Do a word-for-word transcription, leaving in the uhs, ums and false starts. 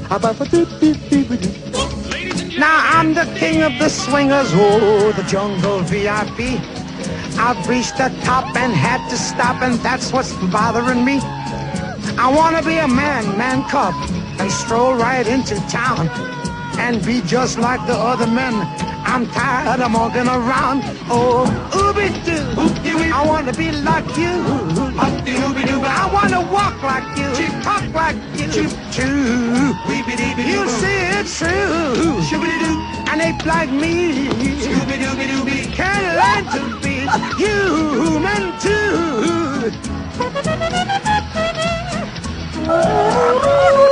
Now I'm the king of the swingers, oh, the jungle V I P. I've reached the top and had to stop, and that's what's bothering me. I wanna be a man, man cub, and stroll right into town and be just like the other men. I'm tired of walking around. Oh, ooby-doo, I wanna be like you. I wanna walk like you, talk like you. You see it's true. An ape like me can learn to be human too.